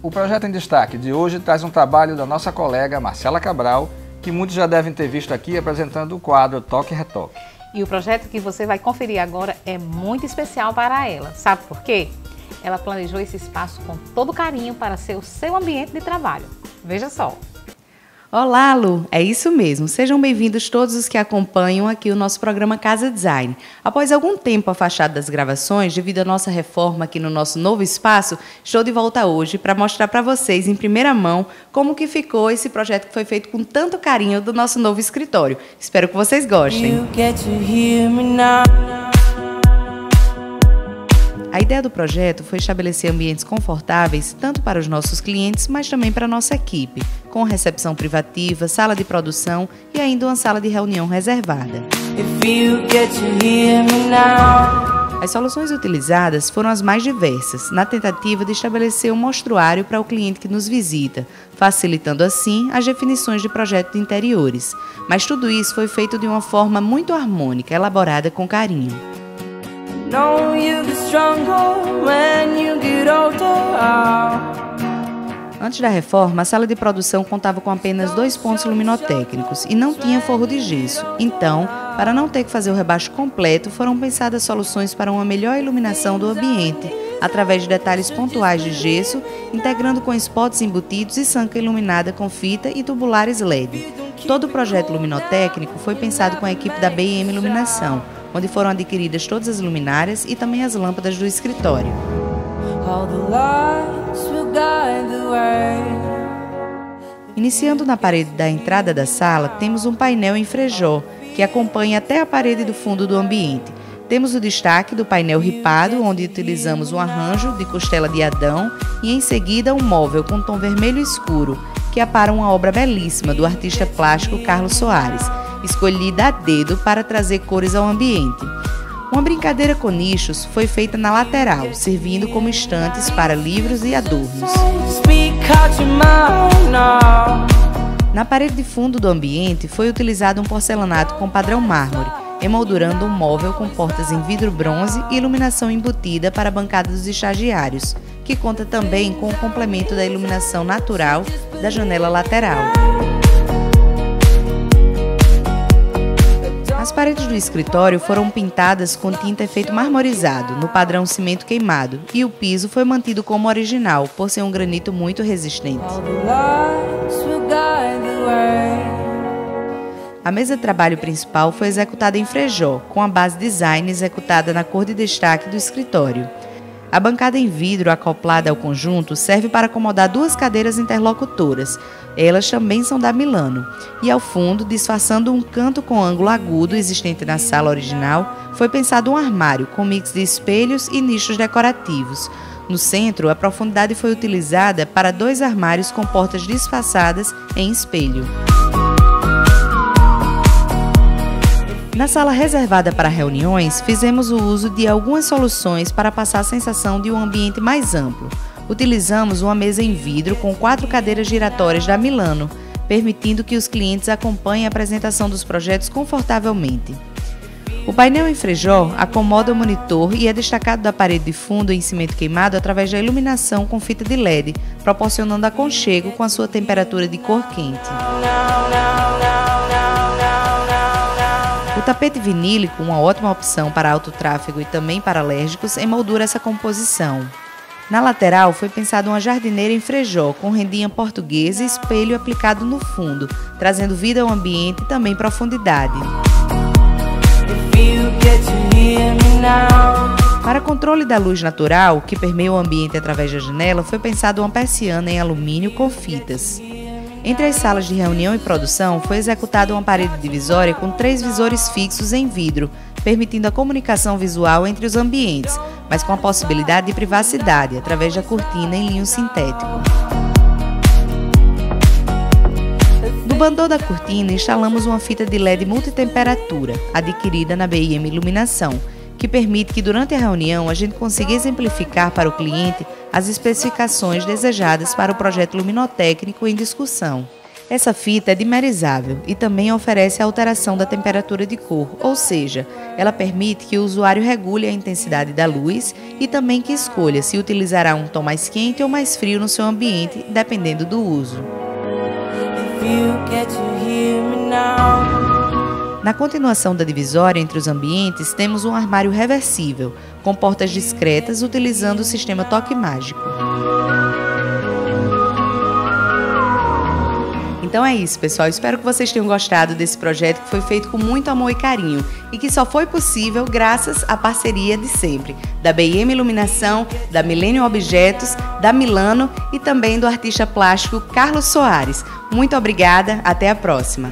O projeto em destaque de hoje traz um trabalho da nossa colega Marcela Cabral, que muitos já devem ter visto aqui apresentando o quadro Toque e Retoque. E o projeto que você vai conferir agora é muito especial para ela. Sabe por quê? Ela planejou esse espaço com todo carinho para ser o seu ambiente de trabalho. Veja só. Olá, Lu! É isso mesmo. Sejam bem-vindos todos os que acompanham aqui o nosso programa Casa Design. Após algum tempo afastado das gravações, devido à nossa reforma aqui no nosso novo espaço, estou de volta hoje para mostrar para vocês, em primeira mão, como que ficou esse projeto que foi feito com tanto carinho do nosso novo escritório. Espero que vocês gostem. A ideia do projeto foi estabelecer ambientes confortáveis tanto para os nossos clientes, mas também para a nossa equipe, com recepção privativa, sala de produção e ainda uma sala de reunião reservada. As soluções utilizadas foram as mais diversas, na tentativa de estabelecer um mostruário para o cliente que nos visita, facilitando assim as definições de projeto de interiores. Mas tudo isso foi feito de uma forma muito harmônica, elaborada com carinho. Antes da reforma, a sala de produção contava com apenas 2 pontos luminotécnicos e não tinha forro de gesso. Então, para não ter que fazer o rebaixo completo, foram pensadas soluções para uma melhor iluminação do ambiente, através de detalhes pontuais de gesso, integrando com spots embutidos e sanca iluminada com fita e tubulares LED. Todo o projeto luminotécnico foi pensado com a equipe da BM Iluminação, onde foram adquiridas todas as luminárias e também as lâmpadas do escritório. Iniciando na parede da entrada da sala, temos um painel em frejó, que acompanha até a parede do fundo do ambiente. Temos o destaque do painel ripado, onde utilizamos um arranjo de costela de Adão e em seguida um móvel com tom vermelho escuro, que apara uma obra belíssima do artista plástico Carlos Soares, escolhida a dedo para trazer cores ao ambiente. Uma brincadeira com nichos foi feita na lateral, servindo como estantes para livros e adornos. Na parede de fundo do ambiente foi utilizado um porcelanato com padrão mármore, emoldurando um móvel com portas em vidro bronze e iluminação embutida para a bancada dos estagiários, que conta também com o complemento da iluminação natural da janela lateral. As paredes do escritório foram pintadas com tinta efeito marmorizado, no padrão cimento queimado, e o piso foi mantido como original, por ser um granito muito resistente. A mesa de trabalho principal foi executada em frejó, com a base design executada na cor de destaque do escritório. A bancada em vidro acoplada ao conjunto serve para acomodar 2 cadeiras interlocutoras. Elas também são da Milano. E ao fundo, disfarçando um canto com ângulo agudo existente na sala original, foi pensado um armário com mix de espelhos e nichos decorativos. No centro, a profundidade foi utilizada para 2 armários com portas disfarçadas em espelho. Na sala reservada para reuniões, fizemos o uso de algumas soluções para passar a sensação de um ambiente mais amplo. Utilizamos uma mesa em vidro com 4 cadeiras giratórias da Milano, permitindo que os clientes acompanhem a apresentação dos projetos confortavelmente. O painel em frejó acomoda o monitor e é destacado da parede de fundo em cimento queimado através da iluminação com fita de LED, proporcionando aconchego com a sua temperatura de cor quente. O tapete vinílico, uma ótima opção para alto tráfego e também para alérgicos, emoldura essa composição. Na lateral foi pensada uma jardineira em frejó, com rendinha portuguesa e espelho aplicado no fundo, trazendo vida ao ambiente e também profundidade. Para controle da luz natural, que permeia o ambiente através da janela, foi pensada uma persiana em alumínio com fitas. Entre as salas de reunião e produção, foi executada uma parede divisória com 3 visores fixos em vidro, permitindo a comunicação visual entre os ambientes, mas com a possibilidade de privacidade, através da cortina em linho sintético. No bandô da cortina, instalamos uma fita de LED multitemperatura, adquirida na BM Iluminação, que permite que durante a reunião a gente consiga exemplificar para o cliente as especificações desejadas para o projeto luminotécnico em discussão. Essa fita é dimerizável e também oferece a alteração da temperatura de cor, ou seja, ela permite que o usuário regule a intensidade da luz e também que escolha se utilizará um tom mais quente ou mais frio no seu ambiente, dependendo do uso. Na continuação da divisória entre os ambientes, temos um armário reversível, com portas discretas utilizando o sistema toque mágico. Então é isso, pessoal. Espero que vocês tenham gostado desse projeto que foi feito com muito amor e carinho e que só foi possível graças à parceria de sempre, da BM Iluminação, da Millennium Objetos, da Milano e também do artista plástico Carlos Soares. Muito obrigada, até a próxima!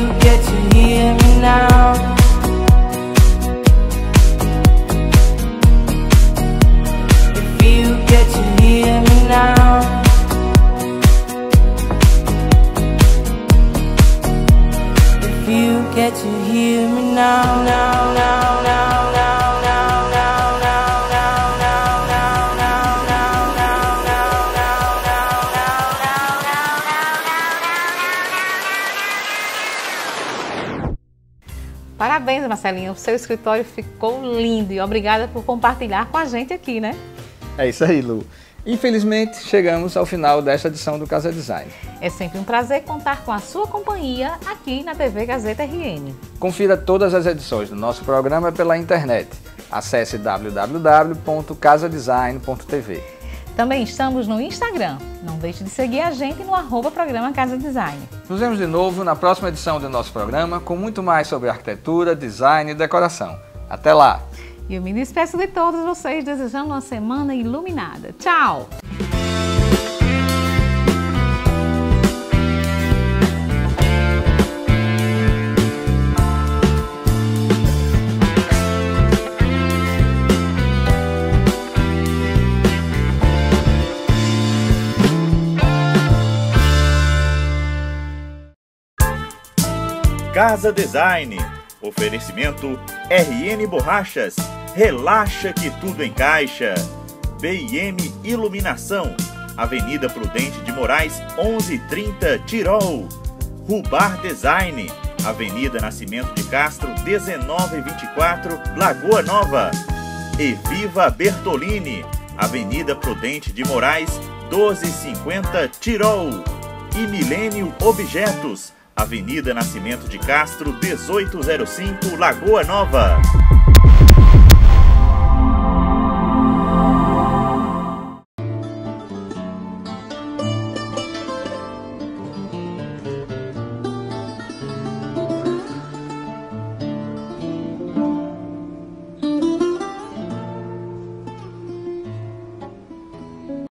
Get to hear me now, now, now, now, now, now, now, now, now, now, now, now, now, now, now. Parabéns, Marcelinha. O seu escritório ficou lindo e obrigada por compartilhar com a gente aqui, né? É isso aí, Lu. Infelizmente, chegamos ao final desta edição do Casa Design. É sempre um prazer contar com a sua companhia aqui na TV Gazeta RN. Confira todas as edições do nosso programa pela internet. Acesse www.casadesign.tv. Também estamos no Instagram. Não deixe de seguir a gente no @programa Casa Design. Nos vemos de novo na próxima edição do nosso programa com muito mais sobre arquitetura, design e decoração. Até lá! E eu me despeço de todos vocês desejando uma semana iluminada. Tchau! Casa Design. Oferecimento RN Borrachas. Relaxa que tudo encaixa. BM Iluminação. Avenida Prudente de Moraes, 1130, Tirol. Rubar Design. Avenida Nascimento de Castro, 1924, Lagoa Nova. E Viva Bertolini. Avenida Prudente de Moraes, 1250, Tirol. E Millennium Objetos. Avenida Nascimento de Castro, 1805, Lagoa Nova.